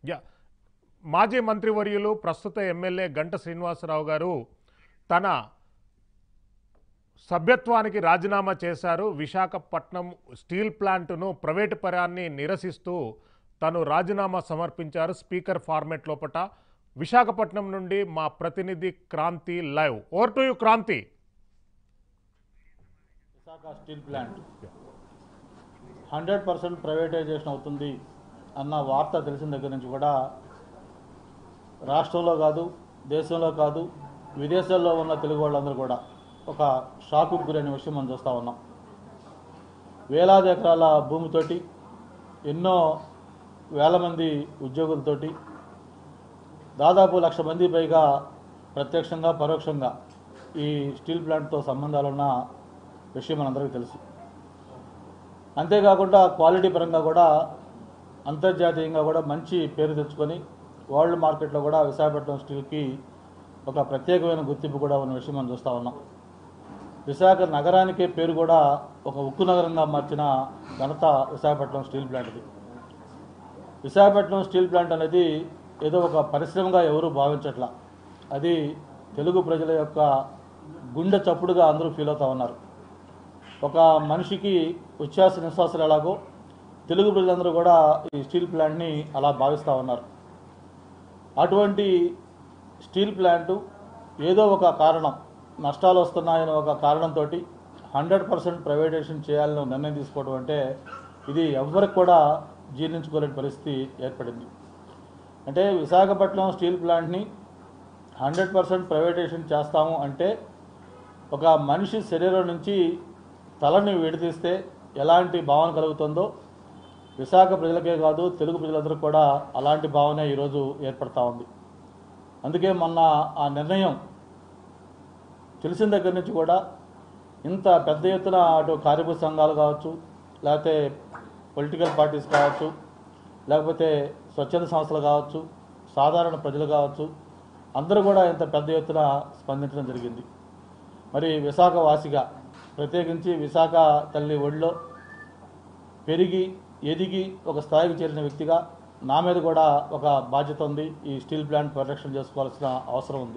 Yeah మాజీ మంత్రివర్యులు ప్రస్తుత ఎమ్మెల్యే గంట శ్రీనివాసరావు గారు తన సభ్యత్వానికి రాజీనామా చేశారు. విశాఖపట్నం స్టీల్ ప్లాంట్ను ప్రైవేటు పరాన్ని నిరసిస్తూ తను రాజీనామా సమర్పించారు. స్పీకర్ ఫార్మేట్ లోపట విశాఖపట్నం నుండి మా ప్రతినిధి Kranthi live. Over to you Kranthi. Visakha steel plant 100% privatisation అవుతుంది అన్న వార్త తెలిసిన దగ్గర నుంచి కూడా రాష్ట్రంలో కాదు, దేశంలో కాదు, విదేశాల్లో ఉన్న తెలుగు వాళ్ళందరూ కూడా ఒక షాకు గురైన విషయం మనం చూస్తూ ఉన్నాం. వేలాది ఎకరాల భూమితోటి, ఎన్నో వేల మంది ఉద్యోగులతోటి, దాదాపు 1,00,000 మంది పైగా ప్రత్యక్షంగా పరోక్షంగా ఈ స్టీల్ ప్లాంట్తో సంబంధాలున్న విషయం మనందరికీ తెలుసు. అంతేకాకుండా క్వాలిటీ పరంగా కూడా అంతర్జాతీయంగా కూడా మంచి పేరు తెచ్చుకొని వరల్డ్ మార్కెట్లో కూడా విశాఖపట్నం స్టీల్కి ఒక ప్రత్యేకమైన గుర్తింపు కూడా ఉన్న విషయం మనం చూస్తూ ఉన్నాం. విశాఖ నగరానికే పేరు కూడా ఒక ఉక్కు నగరంగా మార్చిన ఘనత విశాఖపట్నం స్టీల్ ప్లాంట్ది. విశాఖపట్నం స్టీల్ ప్లాంట్ అనేది ఏదో ఒక పరిశ్రమగా ఎవరూ భావించట్లా. అది తెలుగు ప్రజల యొక్క గుండె చప్పుడుగా అందరూ ఫీల్ అవుతూ ఉన్నారు. ఒక మనిషికి ఉచ్ఛ్వాస నిశ్వాసాలు ఎలాగో తెలుగు ప్రజలందరూ కూడా ఈ స్టీల్ ప్లాంట్ని అలా భావిస్తూ ఉన్నారు. అటువంటి స్టీల్ ప్లాంటు ఏదో ఒక కారణం, నష్టాలు వస్తున్నాయని ఒక కారణంతో 100% ప్రైవేటైజేషన్ చేయాలని నిర్ణయం తీసుకోవడం అంటే ఇది ఎవరికి కూడా జీర్ణించుకోలేని పరిస్థితి ఏర్పడింది. అంటే విశాఖపట్నం స్టీల్ ప్లాంట్ని 100% ప్రైవేటైజేషన్ చేస్తాము అంటే ఒక మనిషి శరీరం నుంచి తలని విడదీస్తే ఎలాంటి భావన కలుగుతుందో విశాఖ ప్రజలకే కాదు, తెలుగు ప్రజలందరూ కూడా అలాంటి భావన ఈరోజు ఏర్పడతా ఉంది. అందుకే మొన్న ఆ నిర్ణయం తెలిసిన దగ్గర నుంచి కూడా ఇంత పెద్ద ఎత్తున అటు కార్మిక సంఘాలు కావచ్చు, లేకపోతే పొలిటికల్ పార్టీస్ కావచ్చు, లేకపోతే స్వచ్ఛంద సంస్థలు కావచ్చు, సాధారణ ప్రజలు కావచ్చు, అందరూ కూడా ఇంత పెద్ద ఎత్తున స్పందించడం జరిగింది. మరి విశాఖ వాసిగా, ప్రత్యేకించి విశాఖ తల్లి ఒడిలో పెరిగి ఎదిగి ఒక స్థాయికి చేరిన వ్యక్తిగా నా మీద కూడా ఒక బాధ్యత ఉంది. ఈ స్టీల్ ప్లాంట్ పరిరక్షణ చేసుకోవాల్సిన అవసరం ఉంది.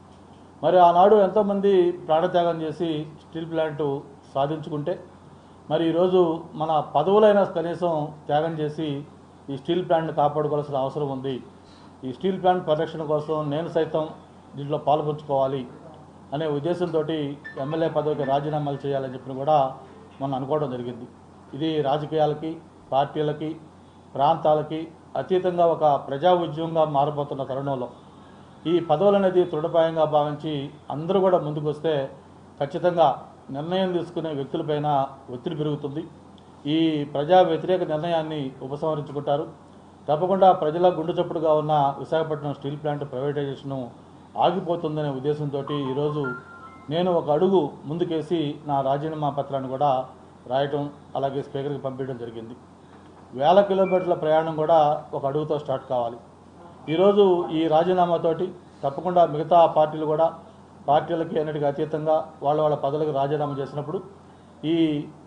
మరి ఆనాడు ఎంతోమంది ప్రాణత్యాగం చేసి స్టీల్ ప్లాంటు సాధించుకుంటే మరి ఈరోజు మన పదవులైన కనీసం త్యాగం చేసి ఈ స్టీల్ ప్లాంట్ని కాపాడుకోవాల్సిన అవసరం ఉంది. ఈ స్టీల్ ప్లాంట్ పరిరక్షణ కోసం నేను సైతం దీంట్లో పాల్పంచుకోవాలి అనే ఉద్దేశంతో ఎమ్మెల్యే పదవికి రాజీనామాలు చేయాలని చెప్పిన కూడా మనం అనుకోవడం జరిగింది. ఇది రాజకీయాలకి, పార్టీలకి, ప్రాంతాలకి అతీతంగా ఒక ప్రజా ఉద్యమంగా మారిపోతున్న తరుణంలో ఈ పదవులు అనేది తృఢపాయంగా భావించి అందరూ కూడా ముందుకు వస్తే ఖచ్చితంగా నిర్ణయం తీసుకునే వ్యక్తులపైన ఒత్తిడి పెరుగుతుంది. ఈ ప్రజా వ్యతిరేక నిర్ణయాన్ని ఉపసంహరించుకుంటారు. తప్పకుండా ప్రజల గుండె చప్పుడుగా ఉన్న విశాఖపట్నం స్టీల్ ప్లాంట్ ప్రైవేటైజేషను ఆగిపోతుందనే ఉద్దేశంతో ఈరోజు నేను ఒక అడుగు ముందుకేసి నా రాజీనామా పత్రాన్ని కూడా రాయటం, అలాగే స్పీకర్కి పంపించడం జరిగింది. వేల కిలోమీటర్ల ప్రయాణం కూడా ఒక అడుగుతో స్టార్ట్ కావాలి. ఈరోజు ఈ రాజీనామాతోటి తప్పకుండా మిగతా పార్టీలు కూడా పార్టీలకి అన్నిటికీ అతీతంగా వాళ్ళ పదవులకు రాజీనామా చేసినప్పుడు ఈ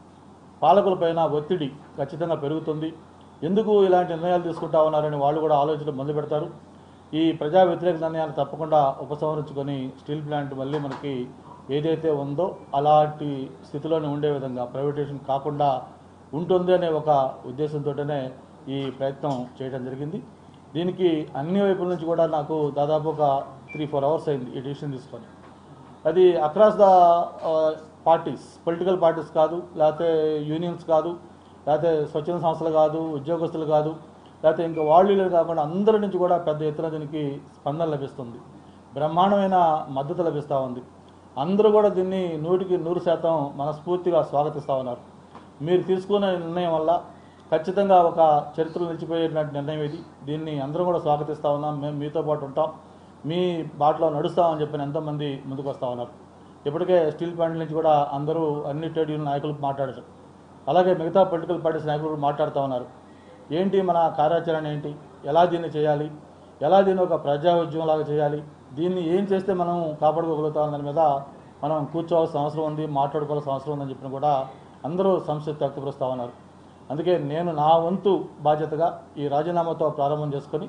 పాలకులపైన ఒత్తిడి ఖచ్చితంగా పెరుగుతుంది. ఎందుకు ఇలాంటి నిర్ణయాలు తీసుకుంటా ఉన్నారని వాళ్ళు కూడా ఆలోచన మొదలు పెడతారు. ఈ ప్రజా వ్యతిరేక నిర్ణయాన్ని తప్పకుండా ఉపసంహరించుకొని స్టీల్ ప్లాంట్ మళ్ళీ మనకి ఏదైతే ఉందో అలాంటి స్థితిలోనే ఉండే విధంగా ప్రైవేటైజేషన్ కాకుండా ఉంటుంది అనే ఒక ఉద్దేశంతోనే ఈ ప్రయత్నం చేయడం జరిగింది. దీనికి అన్ని వైపుల నుంచి కూడా నాకు దాదాపు ఒక 3-4 అవర్స్ అయింది ఈ డిసిషన్ తీసుకొని. అది across the parties, political parties కాదు, లేకపోతే యూనియన్స్ కాదు, లేకపోతే స్వచ్ఛంద సంస్థలు కాదు, ఉద్యోగస్తులు కాదు, లేకపోతే ఇంకా వాళ్ళు కాకుండా అందరి నుంచి కూడా పెద్ద ఎత్తున దీనికి స్పందన లభిస్తుంది. బ్రహ్మాండమైన మద్దతు లభిస్తూ ఉంది. అందరూ కూడా దీన్ని 100% మనస్ఫూర్తిగా స్వాగతిస్తూ ఉన్నారు. మీరు తీసుకున్న నిర్ణయం వల్ల ఖచ్చితంగా ఒక చరిత్రలో నిలిచిపోయేటువంటి నిర్ణయం ఇది. దీన్ని అందరూ కూడా స్వాగతిస్తూ ఉన్నాం. మేము మీతో పాటు ఉంటాం, మీ బాటలో నడుస్తామని చెప్పిన ఎంతోమంది ముందుకు వస్తూ ఉన్నారు. ఇప్పటికే స్టీల్ ప్లాంట్ నుంచి కూడా అందరూ అన్ని ట్రేడ్ యూనియన్ నాయకులు మాట్లాడారు. అలాగే మిగతా పొలిటికల్ పార్టీస్ నాయకులు కూడా మాట్లాడుతూ ఉన్నారు. ఏంటి మన కార్యాచరణ ఏంటి, ఎలా దీన్ని చేయాలి, ఎలా దీన్ని ఒక ప్రజా ఉద్యమంలాగా చేయాలి, దీన్ని ఏం చేస్తే మనం కాపాడుకోగలుగుతాం దాని మీద మనం కూర్చోవాల్సిన అవసరం ఉంది, మాట్లాడుకోవాల్సిన అవసరం ఉందని చెప్పిన కూడా అందరూ సంతృప్తి వ్యక్తపరుస్తూ ఉన్నారు. అందుకే నేను నా వంతు బాధ్యతగా ఈ రాజీనామాతో ప్రారంభం చేసుకొని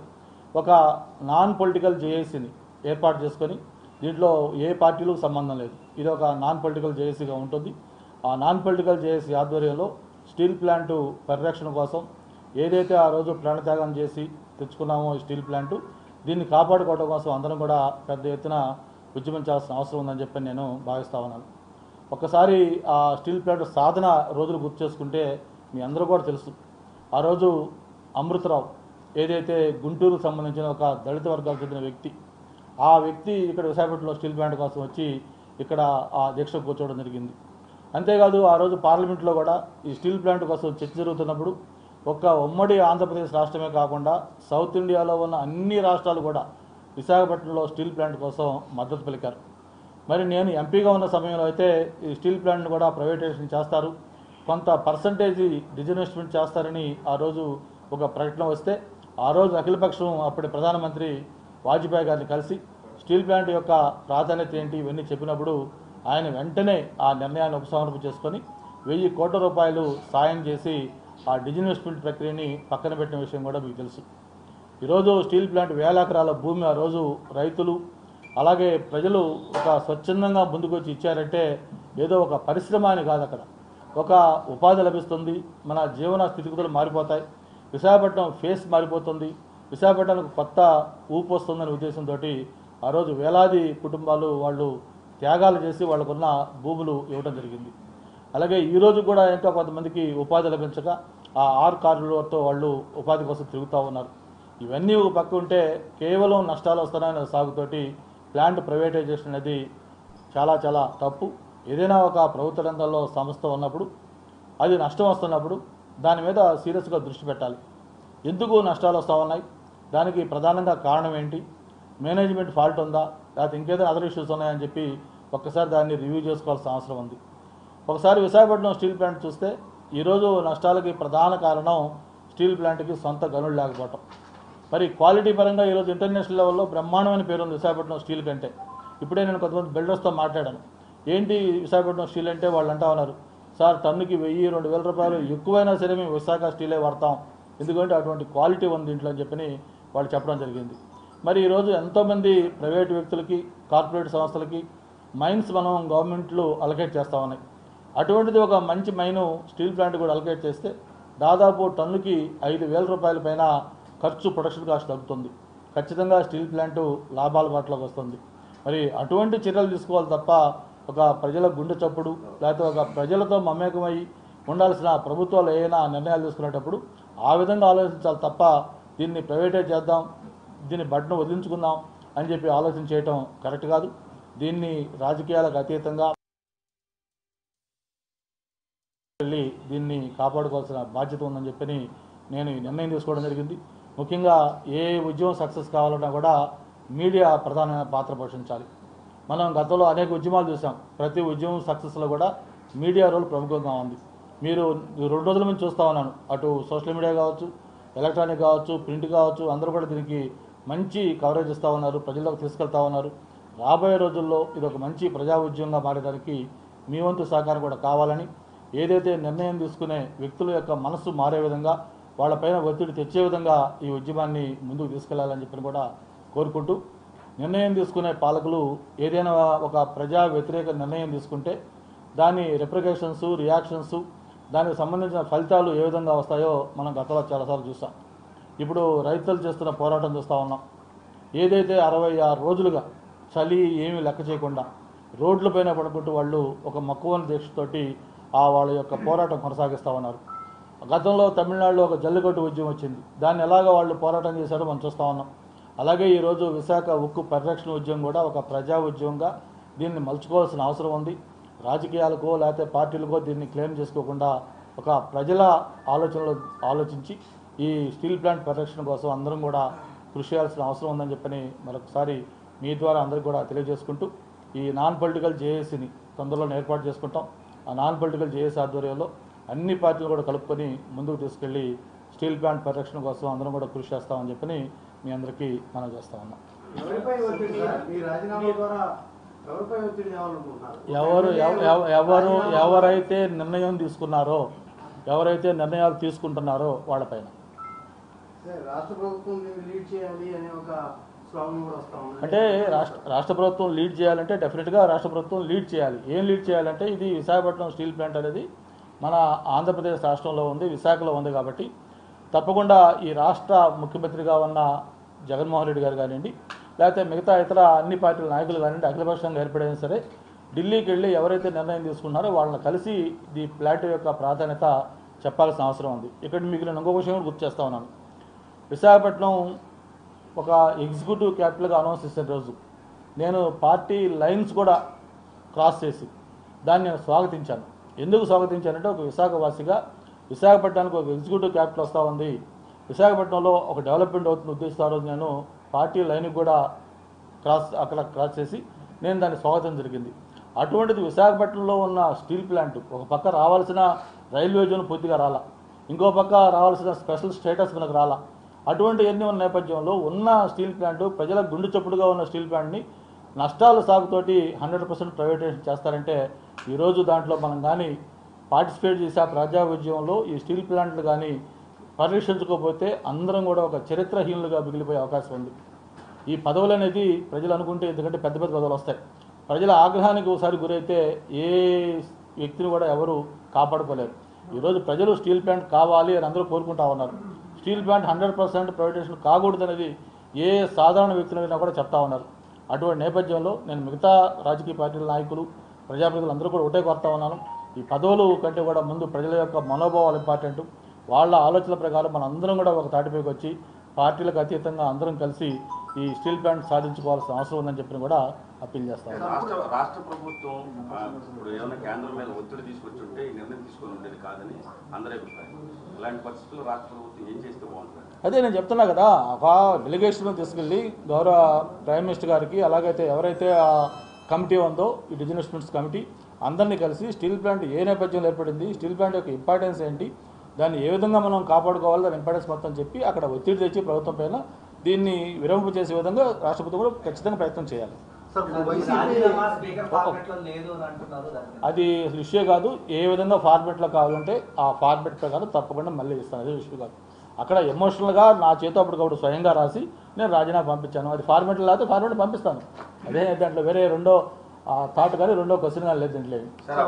ఒక నాన్ పొలిటికల్ జేఏసీని ఏర్పాటు చేసుకొని దీంట్లో ఏ పార్టీలకు సంబంధం లేదు, ఇది ఒక నాన్ పొలిటికల్ జేఏసీగా ఉంటుంది. ఆ నాన్ పొలిటికల్ జేఏసీ ఆధ్వర్యంలో స్టీల్ ప్లాంటు పరిరక్షణ కోసం ఏదైతే ఆ రోజు ప్రాణత్యాగం చేసి తెచ్చుకున్నామో ఈ స్టీల్ ప్లాంటు, దీన్ని కాపాడుకోవడం కోసం అందరం కూడా పెద్ద ఎత్తున ఉద్యమించాల్సిన అవసరం ఉందని చెప్పి నేను భావిస్తా ఉన్నాను. ఒక్కసారి ఆ స్టీల్ ప్లాంట్ సాధన రోజులు గుర్తు చేసుకుంటే మీ అందరూ కూడా తెలుసు, ఆ రోజు అమృతరావు ఏదైతే గుంటూరుకు సంబంధించిన ఒక దళిత వర్గాలకు చెందిన వ్యక్తి, ఆ వ్యక్తి ఇక్కడ విశాఖపట్నంలో స్టీల్ ప్లాంట్ కోసం వచ్చి ఇక్కడ ఆ దీక్ష కూర్చోవడం జరిగింది. అంతేకాదు ఆ రోజు పార్లమెంట్లో కూడా ఈ స్టీల్ ప్లాంట్ కోసం చర్చ జరుగుతున్నప్పుడు ఒక్క ఉమ్మడి ఆంధ్రప్రదేశ్ రాష్ట్రమే కాకుండా సౌత్ ఇండియాలో ఉన్న అన్ని రాష్ట్రాలు కూడా విశాఖపట్నంలో స్టీల్ ప్లాంట్ కోసం మద్దతు పలికారు. మరి నేను ఎంపీగా ఉన్న సమయంలో అయితే ఈ స్టీల్ ప్లాంట్ను కూడా ప్రైవేటైజేషన్ చేస్తారు, కొంత పర్సంటేజ్ డిజిన్వెస్ట్మెంట్ చేస్తారని ఆ రోజు ఒక ప్రకటన వస్తే ఆ రోజు అఖిలపక్షం అప్పటి ప్రధానమంత్రి వాజ్పేయి గారిని కలిసి స్టీల్ ప్లాంట్ యొక్క ప్రాధాన్యత ఏంటి ఇవన్నీ చెప్పినప్పుడు ఆయన వెంటనే ఆ నిర్ణయాన్ని ఉపసంహరణ చేసుకొని 1000 కోట్ల రూపాయలు సాయం చేసి ఆ డిజిన్వెస్ట్మెంట్ ప్రక్రియని పక్కన పెట్టిన విషయం కూడా మీకు తెలుసు. ఈరోజు స్టీల్ ప్లాంట్ 1000 ఎకరాల భూమి ఆ రోజు రైతులు అలాగే ప్రజలు ఒక స్వచ్ఛందంగా ముందుకు వచ్చి ఇచ్చారంటే ఏదో ఒక పరిశ్రమ అని కాదు, అక్కడ ఒక ఉపాధి లభిస్తుంది, మన జీవన స్థితిగతులు మారిపోతాయి, విశాఖపట్నం ఫేస్ మారిపోతుంది, విశాఖపట్నానికి కొత్త ఊపు వస్తుందనే ఉద్దేశంతో ఆ రోజు వేలాది కుటుంబాలు వాళ్ళు త్యాగాలు చేసి వాళ్ళకున్న భూములు ఇవ్వడం జరిగింది. అలాగే ఈరోజు కూడా ఇంకా కొంతమందికి ఉపాధి లభించక ఆ కారిడార్తో వాళ్ళు ఉపాధి కోసం తిరుగుతూ ఉన్నారు. ఇవన్నీ ఒక పక్క ఉంటే కేవలం నష్టాలు వస్తున్నాయనే సాగుతోటి ప్లాంట్ ప్రైవేటైజేషన్ అనేది చాలా చాలా తప్పు. ఏదైనా ఒక ప్రభుత్వ రంగంలో సంస్థ ఉన్నప్పుడు అది నష్టం వస్తున్నప్పుడు దాని మీద సీరియస్గా దృష్టి పెట్టాలి. ఎందుకు నష్టాలు వస్తూ ఉన్నాయి, దానికి ప్రధానంగా కారణం ఏంటి, మేనేజ్మెంట్ ఫాల్ట్ ఉందా, లేకపోతే ఇంకేదైనా అదర్ ఇష్యూస్ ఉన్నాయని చెప్పి ఒక్కసారి దాన్ని రివ్యూ చేసుకోవాల్సిన అవసరం ఉంది. ఒకసారి విశాఖపట్నం స్టీల్ ప్లాంట్ చూస్తే ఈరోజు నష్టాలకి ప్రధాన కారణం స్టీల్ ప్లాంట్కి సొంత గనులు లేకపోవటం. మరి క్వాలిటీ పరంగా ఈరోజు ఇంటర్నేషనల్ లెవెల్లో బ్రహ్మాండమైన పేరు ఉంది విశాఖపట్నం స్టీల్ కంటే. ఇప్పుడే నేను కొంతమంది బిల్డర్స్తో మాట్లాడాను, ఏంటి విశాఖపట్నం స్టీల్ అంటే వాళ్ళు అంటా ఉన్నారు, సార్ టన్నుకి 1000-2000 రూపాయలు ఎక్కువైనా సరే మేము విశాఖ స్టీలే వాడతాం, ఎందుకంటే అటువంటి క్వాలిటీ ఉంది దీంట్లో అని చెప్పని వాళ్ళు చెప్పడం జరిగింది. మరి ఈరోజు ఎంతోమంది ప్రైవేటు వ్యక్తులకి కార్పొరేట్ సంస్థలకి మైన్స్ మనం గవర్నమెంట్లు అలొకేట్ చేస్తూ ఉన్నాయి. అటువంటిది ఒక మంచి మైను స్టీల్ ప్లాంట్ కూడా అలొకేట్ చేస్తే దాదాపు టన్నుకి 5,000 రూపాయల పైన ఖర్చు ప్రొడక్షన్ కాస్ట్ తగ్గుతుంది. ఖచ్చితంగా స్టీల్ ప్లాంటు లాభాల బాటలోకి వస్తుంది. మరి అటువంటి చర్యలు తీసుకోవాలి తప్ప ఒక ప్రజల గుండె చప్పుడు లేకపోతే ఒక ప్రజలతో మమేకమై ఉండాల్సిన ప్రభుత్వాలు ఏదైనా నిర్ణయాలు తీసుకునేటప్పుడు ఆ విధంగా ఆలోచించాలి తప్ప దీన్ని ప్రైవేటైజ్ చేద్దాం, దీన్ని బట్టను వదిలించుకుందాం అని చెప్పి ఆలోచన చేయటం కరెక్ట్ కాదు. దీన్ని రాజకీయాలకు అతీతంగా వెళ్ళి దీన్ని కాపాడుకోవాల్సిన బాధ్యత ఉందని చెప్పని నేను ఈ నిర్ణయం తీసుకోవడం జరిగింది. ముఖ్యంగా ఏ ఉద్యమం సక్సెస్ కావాలన్నా కూడా మీడియా ప్రధానమైన పాత్ర పోషించాలి. మనం గతంలో అనేక ఉద్యమాలు చూసాం, ప్రతి ఉద్యమం సక్సెస్లో కూడా మీడియా రోల్ ప్రముఖంగా ఉంది. మీరు 2 రోజుల నుంచి చూస్తూ ఉన్నాను, అటు సోషల్ మీడియా కావచ్చు, ఎలక్ట్రానిక్ కావచ్చు, ప్రింట్ కావచ్చు, అందరూ కూడా దీనికి మంచి కవరేజ్ ఇస్తూ ఉన్నారు, ప్రజల్లోకి తీసుకెళ్తా ఉన్నారు. రాబోయే రోజుల్లో ఇది ఒక మంచి ప్రజా ఉద్యమంగా మారేదానికి మీ వంతు సహకారం కూడా కావాలని, ఏదైతే నిర్ణయం తీసుకునే వ్యక్తుల యొక్క మనసు మారే విధంగా వాళ్ళపైన ఒత్తిడి తెచ్చే విధంగా ఈ ఉద్యమాన్ని ముందుకు తీసుకెళ్లాలని చెప్పని కూడా కోరుకుంటూ, నిర్ణయం తీసుకునే పాలకులు ఏదైనా ఒక ప్రజా వ్యతిరేక నిర్ణయం తీసుకుంటే దాని రిప్రికేషన్స్, రియాక్షన్స్, దానికి సంబంధించిన ఫలితాలు ఏ విధంగా వస్తాయో మనం గతంలో చాలాసార్లు చూసాం. ఇప్పుడు రైతులు చేస్తున్న పోరాటం చూస్తూ ఉన్నాం. ఏదైతే 66 రోజులుగా చలి ఏమీ లెక్క చేయకుండా రోడ్లపైన పడుకుంటూ వాళ్ళు ఒక మక్కువని దీక్షతోటి వాళ్ళ యొక్క పోరాటం కొనసాగిస్తూ ఉన్నారు. గతంలో తమిళనాడులో ఒక జల్లికట్టు ఉద్యమం వచ్చింది, దాన్ని ఎలాగ వాళ్ళు పోరాటం చేశారో మనం చూస్తూ ఉన్నాం. అలాగే ఈరోజు విశాఖ ఉక్కు పరిరక్షణ ఉద్యమం కూడా ఒక ప్రజా ఉద్యమంగా దీన్ని మలుచుకోవాల్సిన అవసరం ఉంది. రాజకీయాలకో లేకపోతే పార్టీలకో దీన్ని క్లెయిమ్ చేసుకోకుండా ఒక ప్రజల ఆలోచనలు ఆలోచించి ఈ స్టీల్ ప్లాంట్ పరిరక్షణ కోసం అందరం కూడా కృషి చేయాల్సిన అవసరం ఉందని చెప్పని మరొకసారి మీ ద్వారా అందరికీ కూడా తెలియజేసుకుంటూ, ఈ నాన్ పొలిటికల్ జేఏసీని తొందరలో ఏర్పాటు చేసుకుంటాం. ఆ నాన్ పొలిటికల్ జేఏసీ ఆధ్వర్యంలో అన్ని పార్టీలు కూడా కలుపుకొని ముందుకు తీసుకెళ్లి స్టీల్ ప్లాంట్ పరిరక్షణ కోసం అందరం కూడా కృషి చేస్తామని చెప్పని మీ అందరికీ మనం చేస్తా ఉన్నాం. ఎవరైతే నిర్ణయం తీసుకున్నారో, ఎవరైతే నిర్ణయాలు తీసుకుంటున్నారో వాళ్ళపైన రాష్ట్ర ప్రభుత్వం లీడ్ చేయాలి అనే ఒక స్లోగన్ కూడా వస్తా ఉంది. అంటే రాష్ట్ర ప్రభుత్వం లీడ్ చేయాలంటే డెఫినెట్గా రాష్ట్ర ప్రభుత్వం లీడ్ చేయాలి. ఏం లీడ్ చేయాలంటే ఇది విశాఖపట్నం స్టీల్ ప్లాంట్ అనేది మన ఆంధ్రప్రదేశ్ రాష్ట్రంలో ఉంది, విశాఖలో ఉంది. కాబట్టి తప్పకుండా ఈ రాష్ట్ర ముఖ్యమంత్రిగా ఉన్న జగన్మోహన్ రెడ్డి గారు కానివ్వండి, లేకపోతే మిగతా ఇతర అన్ని పార్టీల నాయకులు కానివ్వండి, అఖిలపక్షంగా ఏర్పడైనా సరే ఢిల్లీకి వెళ్ళి ఎవరైతే నిర్ణయం తీసుకున్నారో వాళ్ళని కలిసి ఈ ప్లాంట్ యొక్క ప్రాధాన్యత చెప్పాల్సిన అవసరం ఉంది. ఇక్కడ మిగిలిన ఇంకొక విషయం కూడా గుర్తు చేస్తా ఉన్నాను. విశాఖపట్నం ఒక ఎగ్జిక్యూటివ్ క్యాపిటల్గా అనౌన్స్ చేసిన రోజు నేను పార్టీ లైన్స్ కూడా క్రాస్ చేసి దాన్ని నేను స్వాగతించాను. ఎందుకు స్వాగతించానంటే ఒక విశాఖవాసిగా విశాఖపట్నానికి ఒక ఎగ్జిక్యూటివ్ క్యాపిటల్ వస్తూ ఉంది, విశాఖపట్నంలో ఒక డెవలప్మెంట్ అవుతుంది ఉద్దేశిస్తా రోజు నేను పార్టీ లైన్కి కూడా క్రాస్ చేసి నేను దాన్ని స్వాగతం జరిగింది. అటువంటిది విశాఖపట్నంలో ఉన్న స్టీల్ ప్లాంట్ ఒక పక్క రావాల్సిన రైల్వే జోన్ పూర్తిగా రాలా, ఇంకో పక్క రావాల్సిన స్పెషల్ స్టేటస్ మనకు రాలా. అటువంటి ఎన్ని ఉన్న నేపథ్యంలో ఉన్న స్టీల్ ప్లాంట్ ప్రజల గుండె చప్పుడుగా ఉన్న స్టీల్ ప్లాంట్ని నష్టాల సాగుతోటి 100% ప్రైవేటైజేషన్ చేస్తారంటే ఈరోజు దాంట్లో మనం కానీ పార్టిసిపేట్ చేసే ప్రజా ఉద్యమంలో ఈ స్టీల్ ప్లాంట్లు కానీ పరిరక్షించుకోకపోతే అందరం కూడా ఒక చరిత్రహీనులుగా మిగిలిపోయే అవకాశం ఉంది. ఈ పదవులు అనేది ప్రజలు అనుకుంటే ఎందుకంటే పెద్ద పెద్ద పదవులు వస్తాయి, ప్రజల ఆగ్రహానికి ఒకసారి గురైతే ఏ వ్యక్తిని కూడా ఎవరు కాపాడుకోలేరు. ఈరోజు ప్రజలు స్టీల్ ప్లాంట్ కావాలి అని అందరూ కోరుకుంటా ఉన్నారు. స్టీల్ ప్లాంట్ 100% ప్రైవేటైజేషన్ కాకూడదు అనేది ఏ సాధారణ వ్యక్తులైనా కూడా చెప్తా ఉన్నారు. అటువంటి నేపథ్యంలో నేను మిగతా రాజకీయ పార్టీల నాయకులు ప్రజాప్రతినిధులు అందరూ కూడా ఒకటే కోరుతా ఉన్నాను, ఈ పదవులు కంటే కూడా ముందు ప్రజల యొక్క మనోభావాలు ఇంపార్టెంట్. వాళ్ళ ఆలోచనల ప్రకారం మన అందరం కూడా ఒక తాటిపైకి వచ్చి పార్టీలకు అతీతంగా అందరం కలిసి ఈ స్టీల్ ప్లాంట్ సాధించుకోవాల్సిన అవసరం ఉందని చెప్పి కూడా అప్పీల్ చేస్తాను. రాష్ట్ర ప్రభుత్వం ఇప్పుడు ఏమైనా కేంద్రం మీద ఒత్తిడి తీసుకొచ్చి ఉంటే ఈ నిర్ణయం తీసుకొని ఉండేది కాదని అందరి అభిప్రాయం. అలాంటి పరిస్థితుల్లో రాష్ట్ర ప్రభుత్వం ఏం చేస్తే బాగుంటుంది? అదే నేను చెప్తున్నా కదా, ఒక డెలిగేషన్ తీసుకెళ్ళి గౌరవ ప్రైమ్ మినిస్టర్ గారికి అలాగైతే ఎవరైతే ఆ కమిటీ ఉందో ఈ డిజిన్వెస్ట్మెంట్స్ కమిటీ అందరినీ కలిసి స్టీల్ ప్లాంట్ ఏ నేపథ్యంలో ఏర్పడింది, స్టీల్ ప్లాంట్ యొక్క ఇంపార్టెన్స్ ఏంటి, దాన్ని ఏ విధంగా మనం కాపాడుకోవాలి, దాని ఇంపార్టెన్స్ మొత్తం చెప్పి అక్కడ ఒత్తిడి తెచ్చి ప్రభుత్వం పైన దీన్ని విరమింపు చేసే విధంగా రాష్ట్ర ప్రభుత్వం కూడా ఖచ్చితంగా ప్రయత్నం చేయాలి. అది ఇష్యూ కాదు, ఏ విధంగా ఫార్మేట్లో కావాలంటే ఆ ఫార్మేట్ ప్రకారం తప్పకుండా మళ్ళీ ఇస్తాను, అదే ఇష్యూ కాదు. అక్కడ ఎమోషనల్గా నా చేతో అప్పటికప్పుడు స్వయంగా రాసి నేను రాజీనామా పంపించాను, అది ఫార్మేట్లో లేకపోతే ఫార్మేట్ పంపిస్తాను. అదే దాంట్లో వేరే రెండో థాట్ కానీ రెండో క్వశ్చన్ కానీ లేదు దీంట్లో.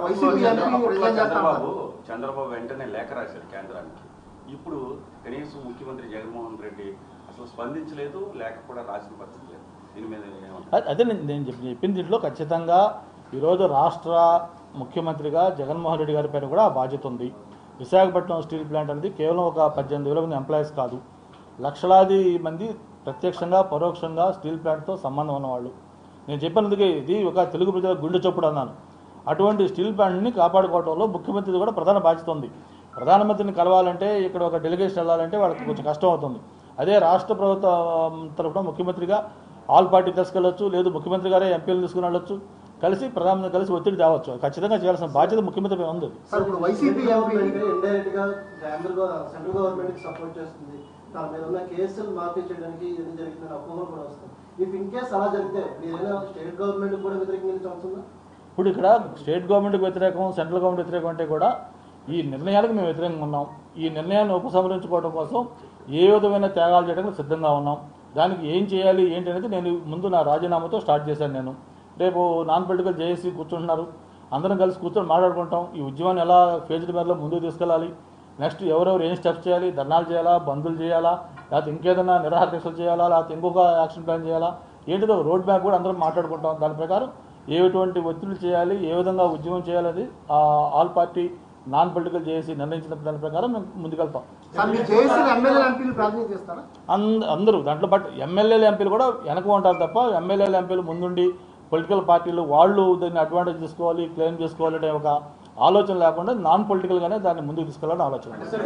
చంద్రబాబు వెంటనే లేఖ రాశారు కేంద్రానికి. ఇప్పుడు కనీసం ముఖ్యమంత్రి జగన్మోహన్ రెడ్డి అసలు స్పందించలేదు, లేఖ కూడా రాసిన పరిస్థితి లేదు. దీని మీద అదే నేను చెప్పింది దీంట్లో ఖచ్చితంగా ఈరోజు రాష్ట్ర ముఖ్యమంత్రిగా జగన్మోహన్ రెడ్డి గారి పైన కూడా బాధ్యత ఉంది. విశాఖపట్నం స్టీల్ ప్లాంట్ అనేది కేవలం ఒక 18,000 మంది ఎంప్లాయీస్ కాదు, లక్షలాది మంది ప్రత్యక్షంగా పరోక్షంగా స్టీల్ ప్లాంట్తో సంబంధం ఉన్నవాళ్ళు. నేను చెప్పినందుకే ఇది ఒక తెలుగు ప్రజల గుండె చప్పుడు అన్నాను. అటువంటి స్టీల్ ప్లాంట్ని కాపాడుకోవడంలో ముఖ్యమంత్రి కూడా ప్రధాన బాధ్యత ఉంది. ప్రధానమంత్రిని కలవాలంటే ఇక్కడ ఒక డెలిగేషన్ వెళ్ళాలంటే వాళ్ళకి కొంచెం కష్టం అవుతుంది. అదే రాష్ట్ర ప్రభుత్వం తరఫున ముఖ్యమంత్రిగా ఆల్ పార్టీ తీసుకెళ్ళొచ్చు, లేదు ముఖ్యమంత్రి గారే ఎంపీలు తీసుకుని వెళ్ళొచ్చు, కలిసి ప్రధానమంత్రి కలిసి ఒత్తిడి తేవచ్చు. ఖచ్చితంగా చేయాల్సిన బాధ్యత ముఖ్యమంత్రి పైన ఉంది. వైసీపీ ఇండైరెక్ట్ గా సెంట్రల్ గవర్నమెంట్ కి సపోర్ట్ చేస్తుంది, దాని మీద ఉన్న కేసులు మాఫీ చేయడానికి ఏది జరిగిందని అపోహలు కూడా వస్తుంది. ఇఫ్ ఇన్ కేస్ అలా జరిగితే మీరైనా స్టేట్ గవర్నమెంట్ కూడా వ్యతిరేకంగా అవుతుందా? ఇప్పుడు ఇక్కడ స్టేట్ గవర్నమెంట్కి వ్యతిరేకం, సెంట్రల్ గవర్నమెంట్ వ్యతిరేకం అంటే కూడా ఈ నిర్ణయాలకు మేము వ్యతిరేకంగా ఉన్నాం. ఈ నిర్ణయాన్ని ఉపసంహరించుకోవడం కోసం ఏ విధమైన త్యాగాలు చేయడానికి సిద్ధంగా ఉన్నాం. దానికి ఏం చేయాలి ఏంటి అనేది నేను ముందు నా రాజీనామాతో స్టార్ట్ చేశాను. నేను రేపు నాన్ పొలిటికల్ జేఏసీ కూర్చుంటున్నారు, అందరం కలిసి కూర్చొని మాట్లాడుకుంటాం. ఈ ఉద్యమాన్ని ఎలా ఫేజ్డ్ మేరలో ముందుకు తీసుకెళ్ళాలి, నెక్స్ట్ ఎవరెవరు ఏం స్టెప్స్ చేయాలి, ధర్నాలు చేయాలా, బంధులు చేయాలా, లేకపోతే ఇంకేదైనా నిరాహారదీక్షలు చేయాలా, లేకపోతే ఇంకొక యాక్షన్ ప్లాన్ చేయాలా, ఏంటిదో రోడ్ మ్యాప్ కూడా అందరం మాట్లాడుకుంటాం. దాని ప్రకారం ఎటువంటి ఒత్తిడి చేయాలి, ఏ విధంగా ఉద్యమం చేయాలనేది all party non political JAC నిర్ణయించిన దాని ప్రకారం మేము ముందుకెళ్తాం. అందరూ దాంట్లో బట్ ఎమ్మెల్యేల ఎంపీలు కూడా వెనక ఉంటారు తప్ప ఎమ్మెల్యేల ఎంపీలు ముందుండి పొలిటికల్ పార్టీలు వాళ్ళు దాన్ని అడ్వాంటేజ్ తీసుకోవాలి, క్లెయిమ్ చేసుకోవాలి అనే ఒక ఆలోచన లేకుండా నాన్ పొలిటికల్గానే దాన్ని ముందుకు తీసుకెళ్ళాలని ఆలోచన.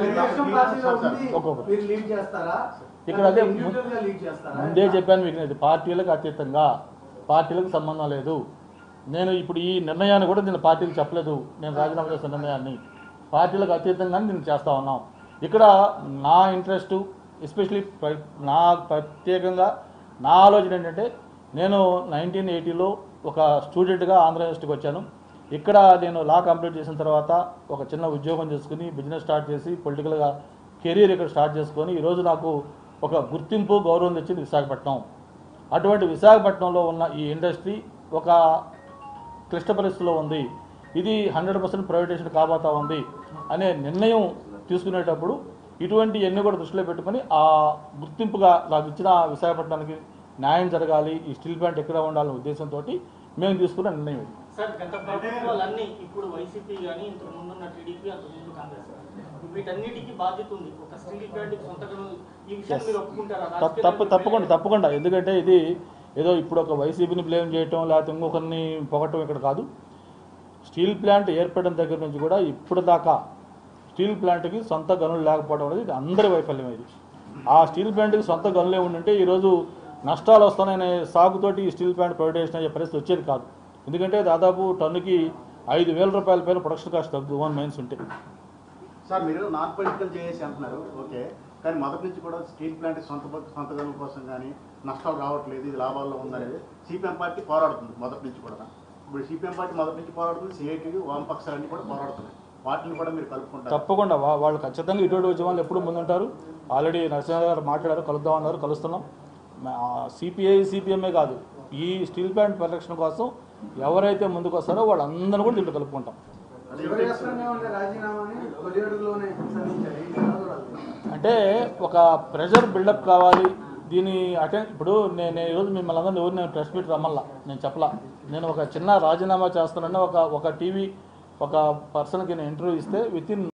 ఇక్కడ అదే ముందే చెప్పాను మీకు, ఇది పార్టీలకు అతీతంగా, పార్టీలకు సంబంధం లేదు. నేను ఇప్పుడు ఈ నిర్ణయాన్ని కూడా నేను పార్టీకి చెప్పలేదు, నేను రాజీనామా చేసిన నిర్ణయాన్ని పార్టీలకు అతీతంగానే నేను చేస్తూ ఉన్నాం. ఇక్కడ నా ఇంట్రెస్టు ఎస్పెషలీ నా ప్రత్యేకంగా నా ఆలోచన ఏంటంటే, నేను 1980లో ఒక స్టూడెంట్గా ఆంధ్ర యూనివర్సిటీకి వచ్చాను. ఇక్కడ నేను లా కంప్లీట్ చేసిన తర్వాత ఒక చిన్న ఉద్యోగం చేసుకుని బిజినెస్ స్టార్ట్ చేసి పొలిటికల్గా కెరీర్ ఇక్కడ స్టార్ట్ చేసుకొని ఈరోజు నాకు ఒక గుర్తింపు గౌరవం తెచ్చింది విశాఖపట్నం. అటువంటి విశాఖపట్నంలో ఉన్న ఈ ఇండస్ట్రీ ఒక క్లిష్ట పరిస్థితిలో ఉంది, ఇది 100% ప్రైవేటైజేషన్ కాబోతా ఉంది అనే నిర్ణయం తీసుకునేటప్పుడు ఇటువంటి ఎన్ని కూడా దృష్టిలో పెట్టుకొని ఆ గుర్తింపుగా నాకు ఇచ్చిన విశాఖపట్నానికి న్యాయం జరగాలి, ఈ స్టీల్ ప్లాంట్ ఎక్కడ ఉండాలనే ఉద్దేశంతో మేము తీసుకున్న నిర్ణయం ఇది. సార్ గత ప్రభుత్వాలన్నీ ఇప్పుడు వైసీపీ కానీ ఇంతకు ముందున్న టీడీపీ అంతకుముందు కాంగ్రెస్ వీటన్నిటికీ బాధ్యత ఉంది. ఒక స్టీల్ ప్లాంట్ సొంతగా ఈ విషయం మీరు ఒప్పుకుంటారా? తప్పకుండా. ఎందుకంటే ఇది ఏదో ఇప్పుడు ఒక వైసీపీని బ్లేమ్ చేయటం లేకపోతే ఇంకొకరిని పొగటం ఇక్కడ కాదు. స్టీల్ ప్లాంట్ ఏర్పడిన దగ్గర నుంచి కూడా ఇప్పుడు దాకా స్టీల్ ప్లాంట్కి సొంత గనులు లేకపోవడం అనేది అందరి వైఫల్యం. ఇది ఆ స్టీల్ ప్లాంట్కి సొంత గనులే ఉండింటే ఈరోజు నష్టాలు వస్తాయనే సాగుతోటి ఈ స్టీల్ ప్లాంట్ ప్రైవేటైజేషన్ అయ్యే పరిస్థితి వచ్చేది కాదు. ఎందుకంటే దాదాపు టన్నుకి 5,000 రూపాయల పైన ప్రొడక్షన్ కాస్ట్ తగ్గుతుంది ఓన్ మైన్స్ ఉంటే. సార్ మీరు నాన్ పొలిటికల్ చేసి అంటున్నారు, ఓకే, కానీ మొదటి నుంచి కూడా స్టీల్ ప్లాంట్ సొంత గనుల కోసం కానీ నష్టాలు రావట్లేదు, ఇది లాభాల్లో ఉందనేది సిపిఎం పార్టీ పోరాడుతుంది మొదటి నుంచి కూడా. ఇప్పుడు సిపిఎం పార్టీ మొదటి నుంచి పోరాడుతుంది, సిఐటి వామపక్షాలన్నీ కూడా పోరాడుతున్నాయి, వాటిని కూడా మీరు కలుపుకుంటారు? తప్పకుండా వాళ్ళు ఖచ్చితంగా ఇటువంటి ఉద్యమాలు ఎప్పుడు ముందుంటారు. ఆల్రెడీ నరసింహ గారు మాట్లాడారు, కలుద్దామన్నారు, కలుస్తున్నాం. సిపిఐ సిపిఎంఏ కాదు, ఈ స్టీల్ ప్లాంట్ పరిరక్షణ కోసం ఎవరైతే ముందుకు వస్తారో వాళ్ళందరూ కూడా దీంట్లో కలుపుకుంటాం. అంటే ఒక ప్రెషర్ బిల్డప్ కావాలి దీని ఇప్పుడు నేను ఈరోజు మిమ్మల్ని అందరినీ ఎవరు నేను ప్రెస్ మీట్ రమ్మల్లా, నేను చెప్పలా. నేను ఒక చిన్న రాజీనామా చేస్తానన్న ఒక టీవీ ఒక పర్సన్కి నేను ఇంటర్వ్యూ ఇస్తే విత్ ఇన్